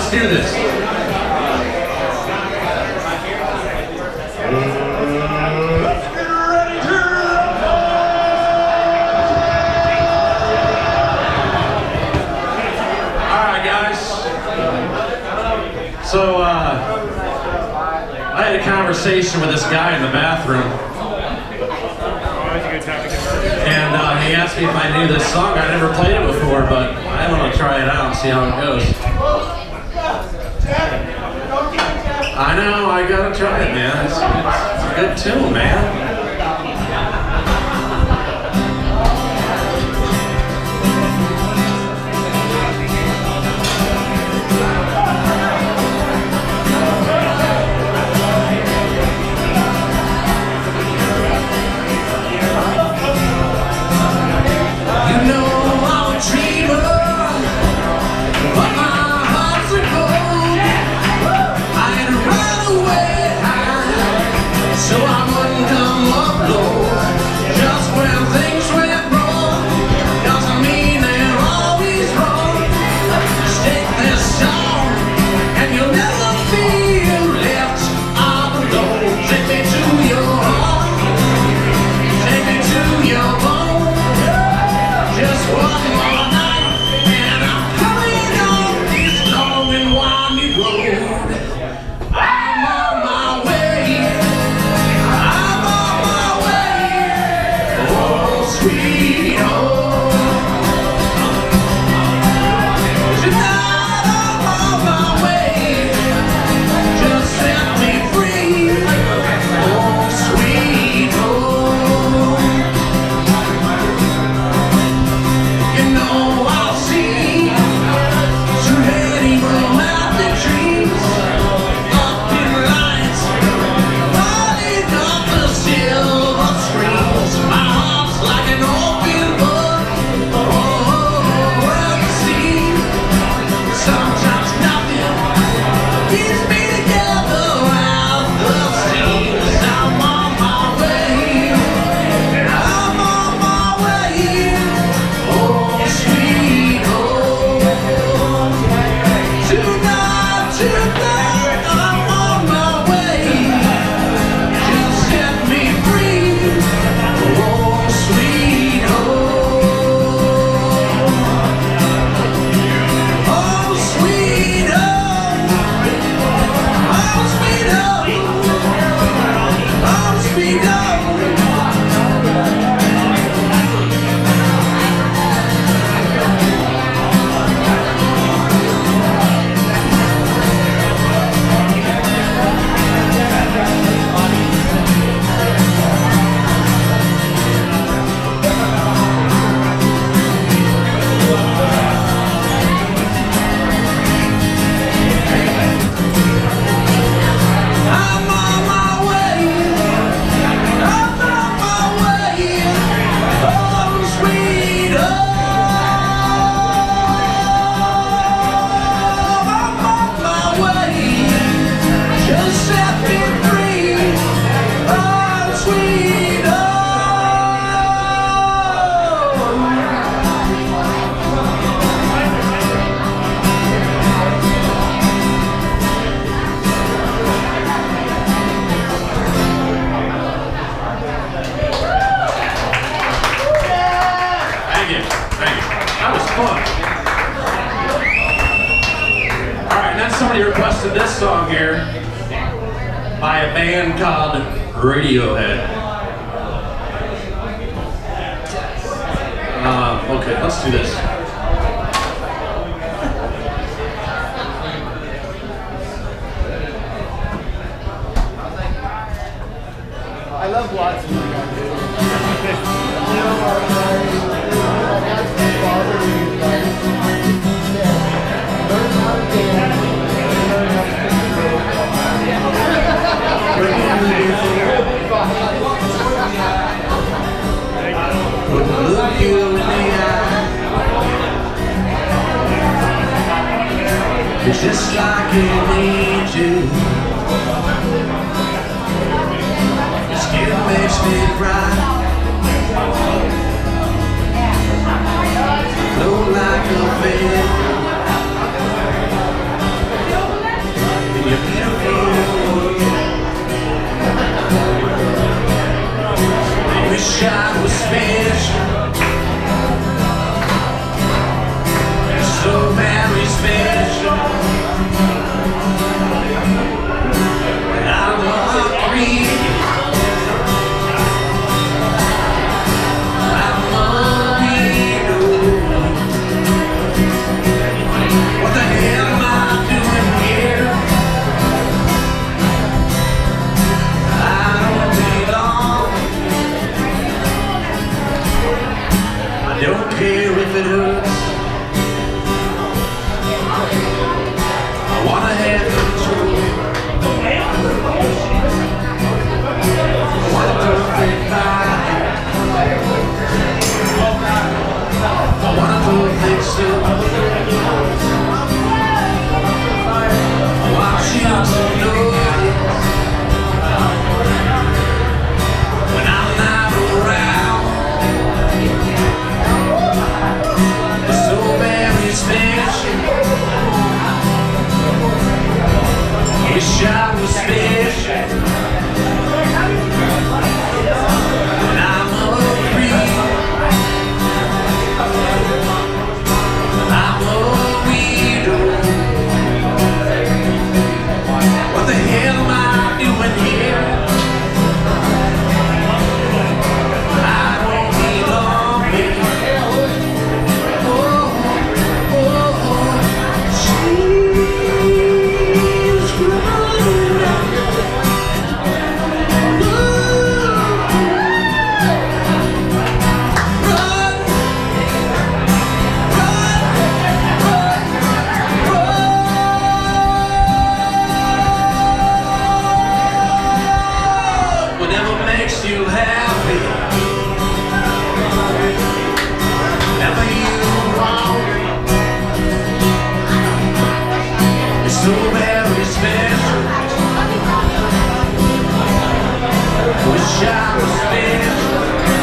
let's do this. So, I had a conversation with this guy in the bathroom, and he asked me if I knew this song. I never played it before, but I want to try it out and see how it goes. I know, I gotta try it, man. It's a good tune, man. Somebody requested this song here by a band called Radiohead. Okay, let's do this. I love Watson. Look you in the eye. It's just like an angel. Your skin makes me cry. Flow like a veil. Wish I was special, and I'm a freak. I'm a weirdo. What the hell am I doing here? I don't belong here. Oh, oh, oh. She's running out. Whatever makes you happy, whatever you want, it's so very special. Wish I was special,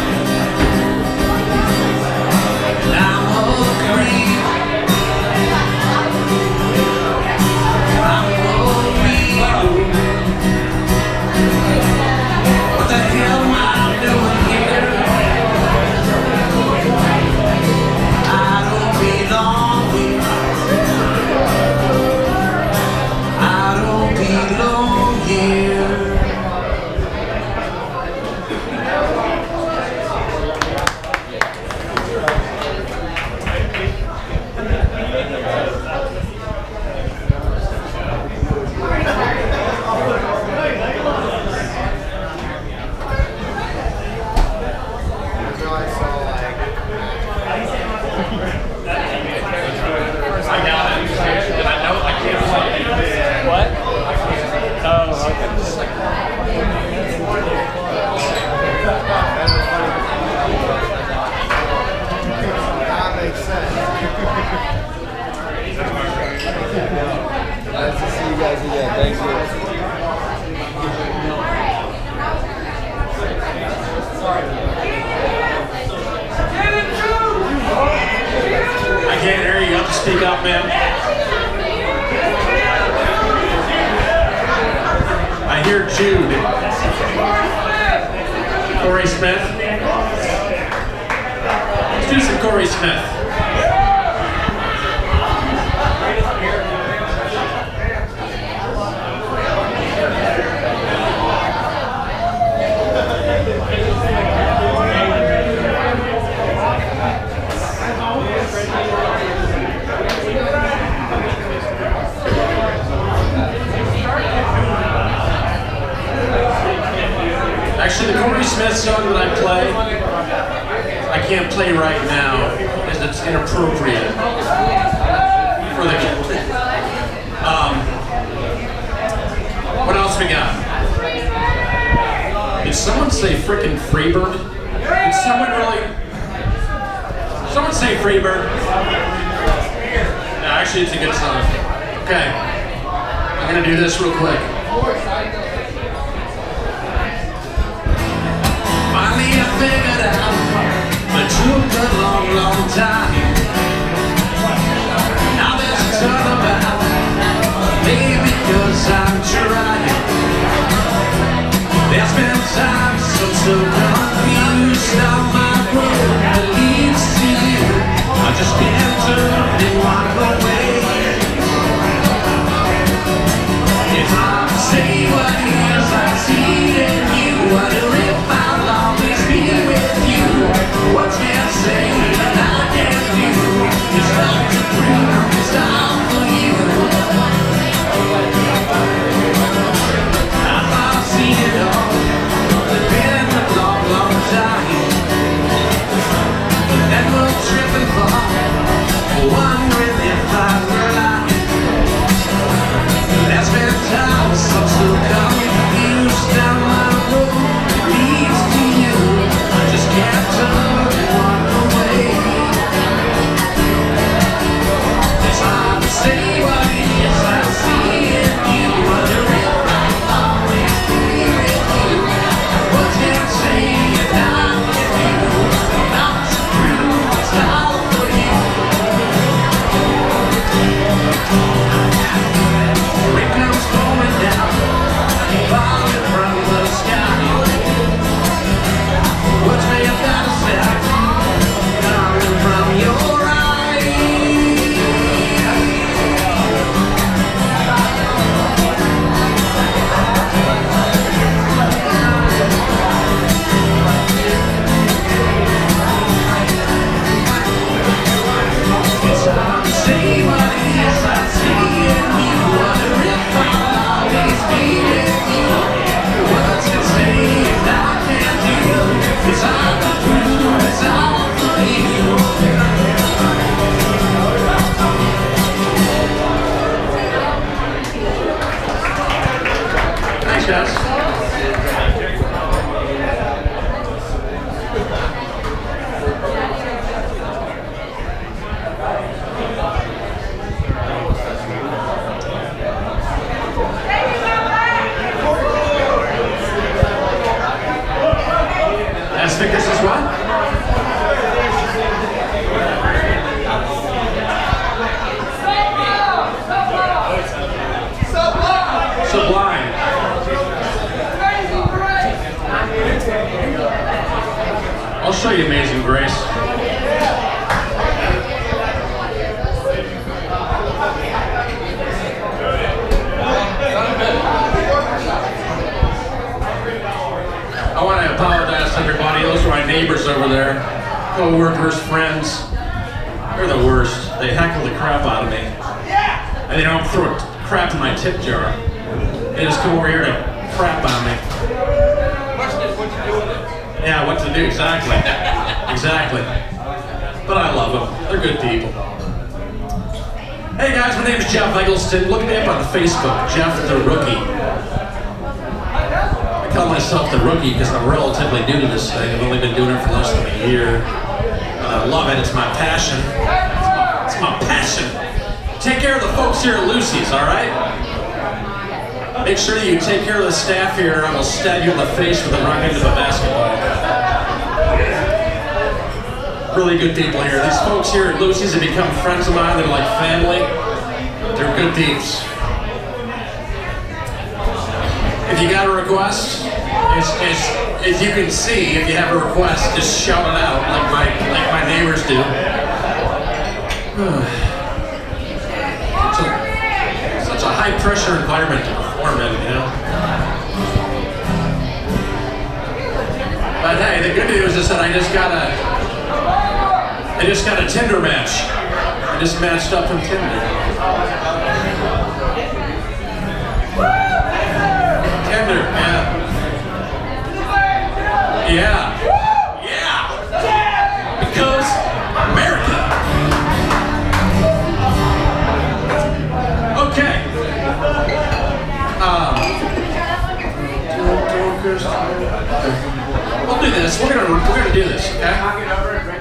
and I'm a creep. I'm a weirdo. What the hell am I doing here? I don't belong here. I don't belong here. I got it. Did I know? I can't play. What? Oh, that makes sense. Nice to see you guys again. Thank you. I can't hear you. You have to speak up, man. I hear Jude. Corey Smith. Let's do some Corey Smith. Actually, the Corey Smith song that I play, I can't play right now because it's inappropriate for the. What else we got? Did someone say frickin' Freebird? Did someone really? Someone say Freebird? No, actually, it's a good song. Okay, I'm gonna do this real quick. Finally I figured out, but it took a long, long time. Now there's a ton about, maybe because I'm trying. There's been times I'm so confused, now my road that leads to you. I just can't turn and walk away. It's hard to say what it is I see in you. Wonder if I'll always be with you. What can I say that I can't do? It's not to prove it's all for you. I thought I'd seen it all. It's been a long, long time. But then we'll trip and fall, wondering if I Tess. As Vickers as what? Sublime. I'll show you Amazing Grace. I want to apologize to everybody. Those are my neighbors over there, co-workers, friends. They're the worst. They heckle the crap out of me. And they don't throw crap in my tip jar. They just come over here to crap on me. Yeah, what to do, exactly. Exactly. But I love them. They're good people. Hey guys, my name is Jeff Eggleston. Look me up on Facebook, Jeff the Rookie. I call myself the Rookie because I'm relatively new to this thing. I've only been doing it for less than a year. I love it. It's my passion. It's my passion. Take care of the folks here at Lucy's, all right? Make sure that you take care of the staff here or I will stab you in the face with a run into the basketball. Really good people here. These folks here at Lucy's have become friends of mine. They're like family. They're good peeps. If you got a request, as you can see, if you have a request, just shout it out like my neighbors do. Such a high pressure environment to perform in, you know. But hey, the good news is that I just got a Tinder match. I just matched up on Tinder. Tinder, yeah. Yeah. Yeah. Because America. Okay. We'll do this. We're gonna do this, okay?